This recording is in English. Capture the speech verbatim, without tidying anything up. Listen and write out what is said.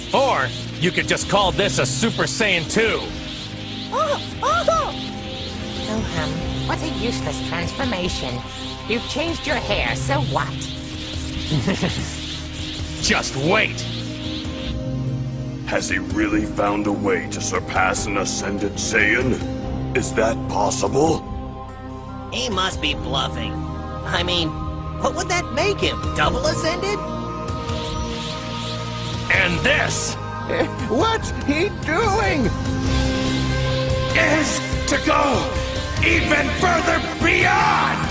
Or you could just call this a Super Saiyan two. Oh, oh. Wilhelm, what a useless transformation. You've changed your hair, so what? Just wait. Has he really found a way to surpass an Ascended Saiyan? Is that possible? He must be bluffing. I mean, what would that make him? Double Ascended? And this What's he doing? is to go even further beyond!